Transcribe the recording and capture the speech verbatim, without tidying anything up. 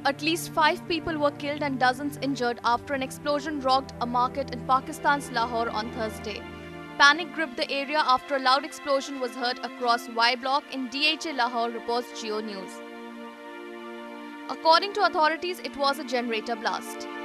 At least five people were killed and dozens injured after an explosion rocked a market in Pakistan's Lahore on Thursday. Panic gripped the area after a loud explosion was heard across Y Block in D H A Lahore, reports Geo News. According to authorities, it was a generator blast.